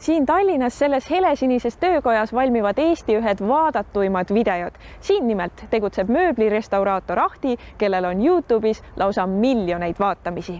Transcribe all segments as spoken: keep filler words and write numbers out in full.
Siin Tallinnas selles helesinises töökojas valmivad Eesti ühed vaadatuimad videod. Siin nimelt tegutseb mööblirestauraator Ahti, kellel on YouTube'is lausa miljoneid vaatamisi.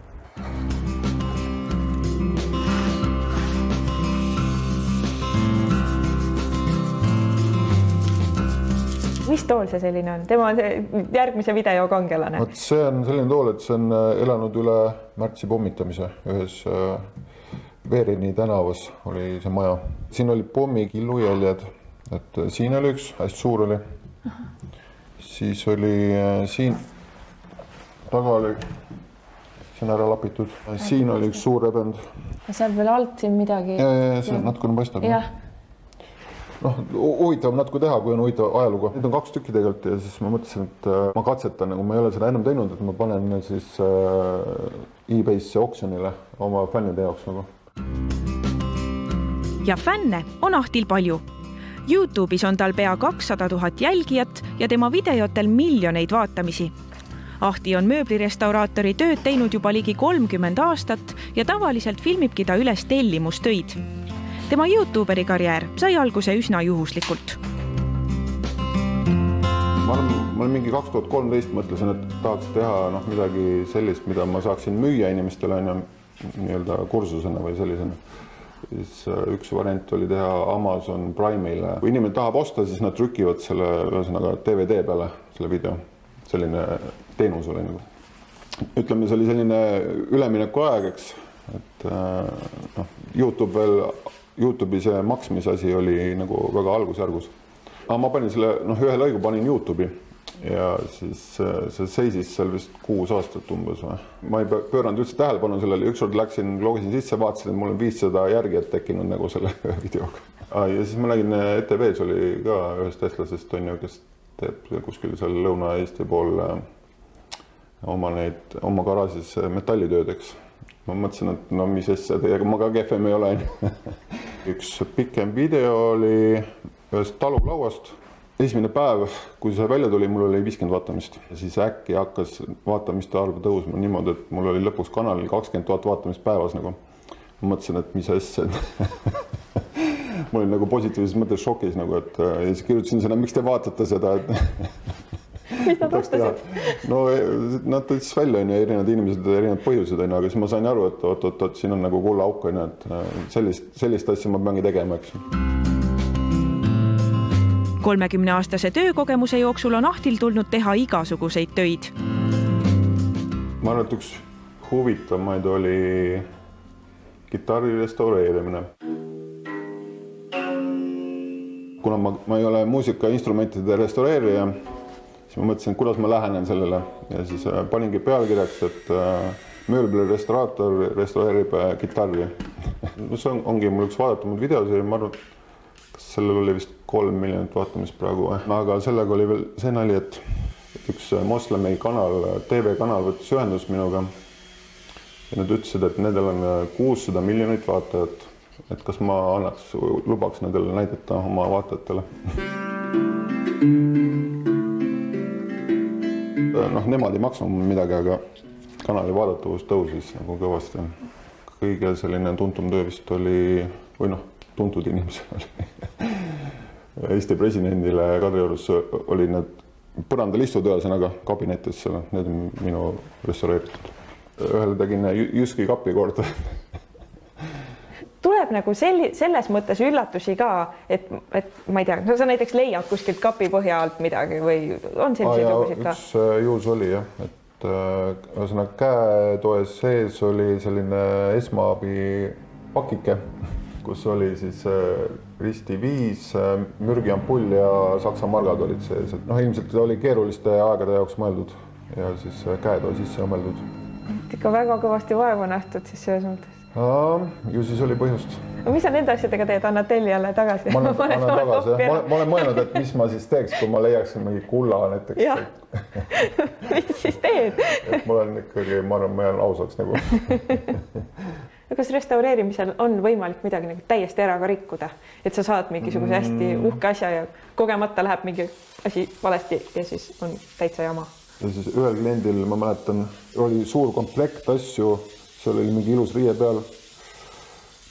Mis tool see selline on? Tema on see järgmise video kangelane. See on selline tool, et see on elanud üle märtsi pommitamise ühes Veerini tänavas oli see maja. Siin oli pommi killujäljed, et siin oli üks, hästi suur oli. Siis oli siin, taga oli, see on ära lapitud. Siin oli üks suur rebend. Ja seal veel alt siin midagi. Ja, ja, see natukene paistab. Jah. Noh, huvitav natuke teha, kui on huvitav ajalugu. Need on kaks tükki tegelikult ja siis ma mõtlesin, et ma katsetan, nagu ma ei ole seda enam teinud, et ma panen siis eBay'sse oksjonile oma fännide jaoks nagu. Ja fänne on Ahtil palju. YouTube'is on tal pea kakssada tuhat jälgijat ja tema videotel miljoneid vaatamisi. Ahti on mööblirestauraatori tööd teinud juba ligi kolmkümmend aastat ja tavaliselt filmibki ta üles tellimustöid. Tema YouTuberi karjäär sai alguse üsna juhuslikult. Ma olen, ma olen mingi kaks tuhat kolmteist mõtlesin, et tahaks teha no, midagi sellist, mida ma saaksin müüa inimestele nii-öelda kursusena või sellisena. Siis üks variant oli teha Amazon Prime'ile. Kui inimene tahab osta, siis nad trükivad selle ühesõnaga D V D peale, selle video. Selline teenus oli nagu. Ütleme, see oli selline ülemineku aeg, eks. Et, no, YouTube veel YouTube'i see maksmise asi oli nagu väga algusjärgus. Aga ma panin selle, noh, ühe lõigu panin YouTube'i ja siis see seisis seal vist kuus aastat umbes. Ma ei pööranud üldse tähelepanu sellele, ükskord läksin, logisin sisse, vaatasin, et mul on viissada järgijat tekkinud nagu selle videoga. Ja siis ma nägin, E T V-s oli ka ühest eestlasest, on ju, kes teeb kuskil seal Lõuna-Eesti pool oma, neid, oma garaažis metallitöödeks. Ma mõtlesin, et no mis asja, aga ma ka kehvem ei ole. Üks pikem video oli ühest talulauast. Esimene päev, kui see välja tuli, mul oli viiskümmend vaatamist. Ja siis äkki hakkas vaatamiste arv tõusma niimoodi, et mul oli lõpuks kanalil kakskümmend tuhat vaatamist päevas. Nagu. Ma mõtlesin, et mis asja. Ma olin nagu positiivses mõttes šokis, nagu, et ja siis kirjutasin seda, miks te vaatate seda, et mis nad vastasid? No nad tõid siis välja, erinevad inimesed, erinevad põhjused, aga siis ma sain aru, et oot, oot, oot, siin on nagu kulla auk, et sellist, sellist asja ma peangi tegema, eks. kolmekümne aastase töökogemuse jooksul on Ahtil tulnud teha igasuguseid töid. Ma arvan, et üks huvitamaid oli kitarri restaureerimine. Kuna ma, ma ei ole muusikainstrumentide restaureerija, siis ma mõtlesin, kuidas ma lähenen sellele ja siis paningi pealkirjaks, et mööblirestauraator restaureerib kitarri. No see on, ongi mul üks vaadatumad videosi, ma arvan, kas sellel oli vist kolm miljonit vaatamist praegu. Aga sellega oli veel see nali, et üks moslemi kanal, T V-kanal võttis ühendust minuga ja nad ütlesid, et nendel on kuussada miljonit vaatajat, et kas ma annaks, lubaks nendele näidata oma vaatajatele. Noh, nemad ei maksnud midagi, aga kanali vaadatavus tõusis nagu kõvasti. Kõige selline tuntum töö vist oli, või noh, tuntud inimesel oli. Eesti presidendile Kadriorus oli need põrandal istud ühesõnaga kabinetis, need on minu restaureeritud. Ühele tegin Jyski kapi korda. Tuleb nagu selli, selles mõttes üllatusi ka, et, et ma ei tea, no sa näiteks leiad kuskilt kapi põhja alt midagi või on selliseid lugusid ka? Üks juhus oli jah, et ühesõnaga käetoes sees oli selline esmaabi pakike, kus oli siis risti viis, mürgiampull ja saksa margad olid sees. Noh, ilmselt oli keeruliste aegade jaoks mõeldud ja siis käetoe sisse on mõeldud. Ikka väga kõvasti vaeva nähtud siis selles mõttes. Ju siis oli põhjust. Mis sa nende asjadega teed? Annad tellijale tagasi? Ma olen, annan tagasi. Ma, ma olen mõelnud, et mis ma siis teeks, kui ma leiaksin mingi kulla näiteks. Ja. Mis siis teed? Et ma olen ikkagi, ma arvan, ma jään ausaks nagu. Kas restaureerimisel on võimalik midagi nagu täiesti ära ka rikkuda? Et sa saad mingisuguse hästi uhke asja ja kogemata läheb mingi asi valesti ja siis on täitsa jama. Ja siis ühel kliendil, ma mäletan, oli suur komplekt asju, seal oli mingi ilus riie peal.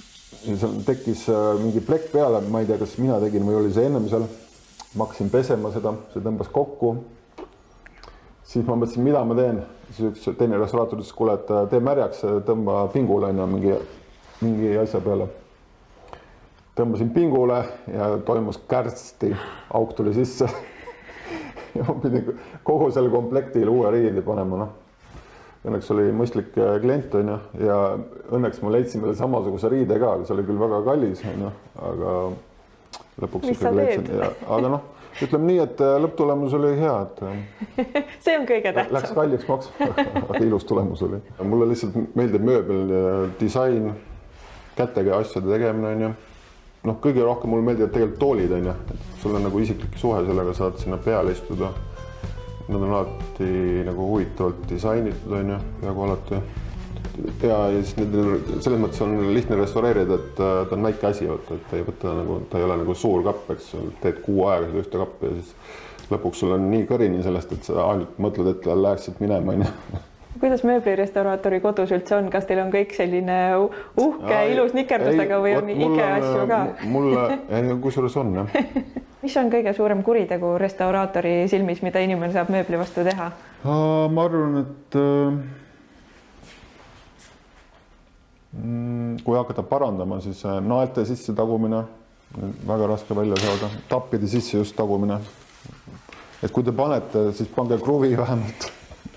ja seal tekkis mingi plekk peale, ma ei tea, kas mina tegin või oli see ennem seal. Ma hakkasin pesema seda, see tõmbas kokku. Siis ma mõtlesin, mida ma teen. Siis üks teine restauraator ütles, kuule, et tee märjaks, tõmba pingule mingi, mingi asja peale. Tõmbasin pingule ja toimus kärsti, auk tuli sisse. Ja ma pidin kogu selle komplektil uue riidi panema. No. Õnneks oli mõistlik klient on, ja õnneks ma leidsin veel samasuguse riide ka, see oli küll väga kallis, on, aga lõpuks ikkagi leidsin. Ja, aga noh, ütleme nii, et lõpptulemus oli hea. Et see on kõige tähtsam. Läks kalliks maksma, aga ilus tulemus oli. Mulle lihtsalt meeldib mööbel, disain, kätega asjade tegemine on ju. Noh, kõige rohkem mulle meeldivad tegelikult toolid on ju. Sul on nagu isiklik suhe, sellega saad sinna peale istuda. Nad on alati nagu huvitavalt disainitud on ju, peaaegu alati. Ja siis selles mõttes on lihtne restaureerida, et ta on väike asi, et ta ei võta nagu, ta ei ole nagu suur kapp, eks teed kuu aega seda ühte kappi ja siis lõpuks sul on nii kõrini sellest, et sa ainult mõtled, et läheksid minema on ju. Kuidas mööblirestauraatori kodus üldse on? Kas teil on kõik selline uhke, ilus nikerdustega või on ike asju ka? Mulle, kusjuures on, jah. Mis on kõige suurem kuritegu restauraatori silmis, mida inimene saab mööbli vastu teha? Ma arvan, et kui hakata parandama, siis naelte sisse tagumine, väga raske välja saada, tappide sisse just tagumine. Et kui te panete, siis pange kruvi vähemalt.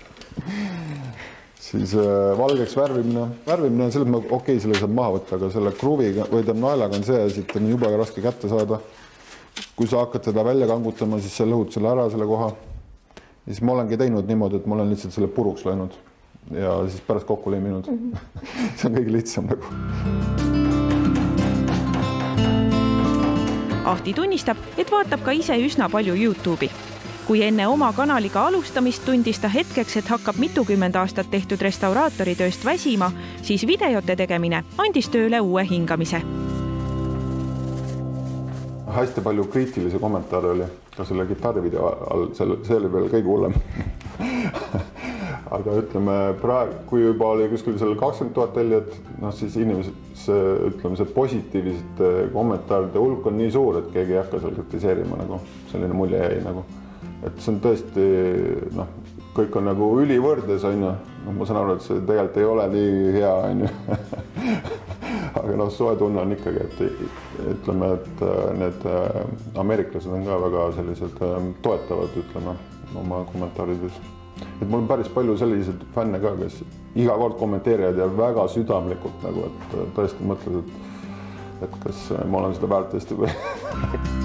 Siis valgeks värvimine. Värvimine on selles mõttes okei, selle saab maha võtta, aga selle kruviga või teeb naelaga on see, et on juba raske kätte saada. Kui sa hakkad teda välja kangutama, siis sa lõhud selle ära selle koha. Ja siis ma olengi teinud niimoodi, et ma olen lihtsalt selle puruks läinud ja siis pärast kokku lõiminud. See on kõige lihtsam nagu. Ahti tunnistab, et vaatab ka ise üsna palju YouTube'i. Kui enne oma kanaliga alustamist tundis ta hetkeks, et hakkab mitukümmend aastat tehtud restauraatori tööst väsima, siis videote tegemine andis tööle uue hingamise. Hästi palju kriitilisi kommentaare oli ka selle kitarrivideo all, see oli veel kõige hullem. Aga ütleme, praegu, kui juba oli kuskil selle kakskümmend tuhat tellijat, no siis inimesed, see, ütleme, see positiivsete kommentaaride hulk on nii suur, et keegi ei hakka seal kritiseerima, nagu selline mulje jäi nagu. Et see on tõesti, noh, kõik on nagu ülivõrdes, on ju. No, ma saan aru, et see tegelikult ei ole nii hea, on ju. Aga noh, soe tunne on ikkagi, et ütleme, et need ameeriklased on ka väga sellised toetavad, ütleme, oma kommentaarides. Et mul on päris palju sellised fänne ka, kes iga kord kommenteerivad ja väga südamlikult, nagu, et tõesti mõtled, et, et kas ma olen seda väärt tõesti või.